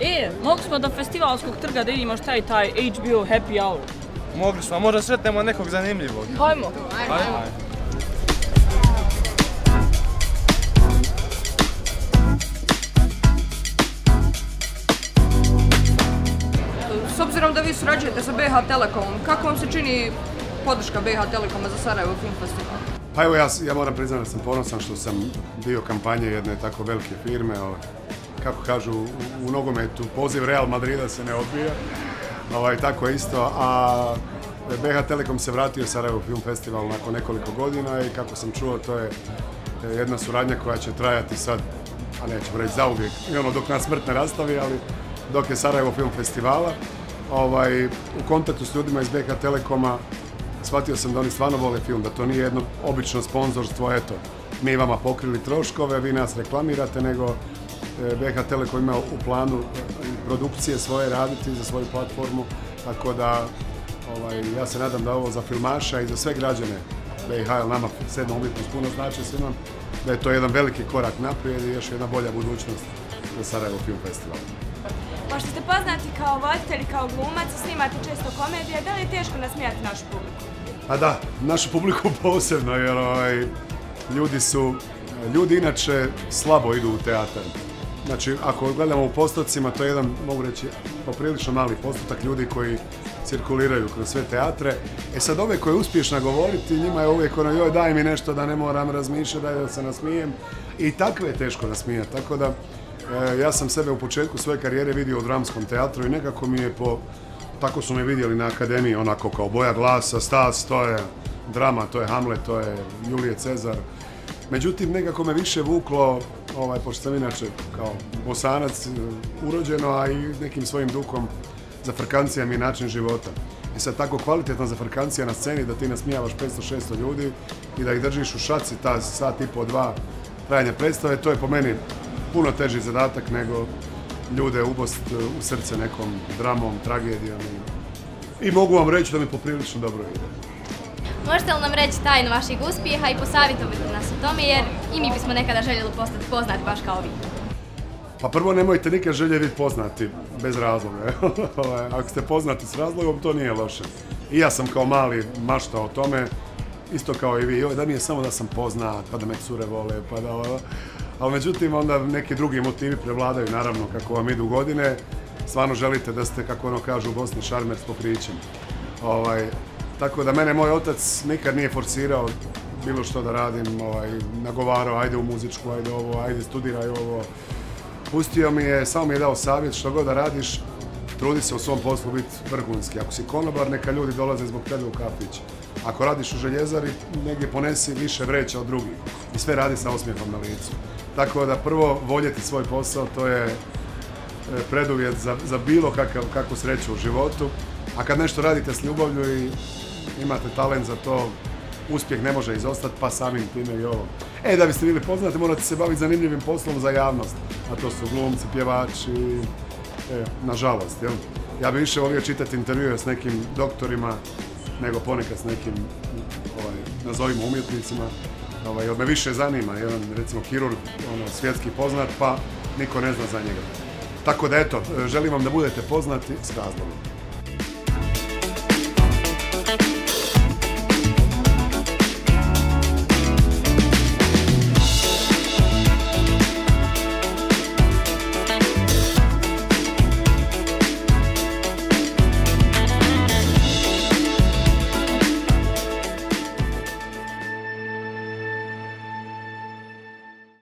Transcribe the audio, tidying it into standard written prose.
Mogli smo do festivalskog trga da vidimo šta je taj HBO Happy Hour. Mogli smo, a možda sretnemo nekog zanimljivog. Hajmo. S obzirom da vi surađujete sa BiH Telekomom, kako vam se čini podrška BiH Telekoma za Sarajevo Film Festival? Pa evo, ja moram priznati da sam ponosan što sam dio kampanje jedne tako velike firme. Kako kažu u nogometu, poziv Real Madrida se ne odbija. Tako isto, a BiH Telekom se vratio Sarajevo Film Festival nakon nekoliko godina i kako sam čuo, to je jedna suradnja koja će trajati sad, a nećemo reći zauvijek, i ono dok nas smrt ne rastavi, ali dok je Sarajevo Film Festivala. U kontaktu s ljudima iz BiH Telekoma shvatio sam da oni stvarno vole film, da to nije jedno obično sponzorstvo, eto, mi vama pokrili troškove, vi nas reklamirate, nego BiH Telekom ima u planu produkcije svoje raditi za svoju platformu, tako da ja se nadam da ovo za filmaša i za sve građane BiH, jer nama 7. umjetnost puno znači svima, da je to jedan veliki korak naprijed i još jedna bolja budućnost za Sarajevo Film Festival. Pošto ste poznati kao voditelj i kao glumac i snimate često komedije, da li je teško nasmijati našu publiku? Pa da, našu publiku posebno, jer ljudi inače slabo idu u teatar. Znači, ako gledamo u postocima, to je jedan, mogu reći, poprilično mali postotak ljudi koji cirkuliraju kroz sve teatre. Sad ove koje je uspješna govoriti, njima je uvijek ono, joj daj mi nešto da ne moram razmišljati, daj da se nasmijem. I takve je teško nasmijati, tako da ja sam sebe u početku svoje karijere vidio u dramskom teatru i nekako mi je tako su me vidjeli na akademiji, onako kao Boja glasa, Stas, to je drama, to je Hamlet, to je Julije Cezar. Međutim, nekako me više vuklo, pošto sam inače kao Bosanac urođeno, a i nekim svojim duhom zafrkancija mi je način života. I sad tako kvalitetna zafrkancija na sceni da ti nasmijavaš 500-600 ljudi i da ih držiš u šaci ta sat i po dva trajanja predstave, to je po meni puno teži zadatak nego ljude ubost u srce nekom dramom, tragedijom i mogu vam reći da mi poprilično dobro ide. Možete li nam reći tajnu vašeg uspjeha i posavjetovati nas o tome, jer i mi bismo nekada željeli postati poznati baš kao vi? Pa prvo, nemojte nikad željeti biti poznati bez razloga. Ako ste poznati s razlogom, to nije loše. I ja sam kao mali maštao o tome, isto kao i vi. Da mi je samo da sam poznat, pa da me cure vole, pa da... Ali međutim, onda neki drugi motivi prevladaju, naravno, kako vam idu godine. Stvarno želite da ste, kako ono kažu u Bosni, šarmer s pokrićem. Tako da mene moj otac nikad nije forsirao bilo što da radim, nagovarao, ajde u muzičku, ajde ovo, ajde studiraj ovo. Pustio mi je, samo mi je dao savjet, što god da radiš, trudi se u svom poslu biti vrhunski. Ako si konobar, neka ljudi dolaze zbog tebe u kafić. Ako radiš u željezari, negdje ponesi više vreća od drugih i sve radi sa osmijehom na licu. Tako da prvo voljeti svoj posao, to je preduvjet za bilo kakvu sreću u životu. A kad nešto radite s ljubavlju i imate talent za to, uspjeh ne može izostati, pa samim time i ovo. Da biste bili poznati, morate se baviti zanimljivim poslom za javnost. A to su glumci, pjevači, nažalost. Ja bi više volio čitati intervjue s nekim doktorima, nego ponekad s nekim, nazovimo, umjetnicima. Jer me više zanima, jedan, recimo, kirurg, svjetski poznat, pa niko ne zna za njega. Tako da, eto, želim vam da budete poznati s razlogom.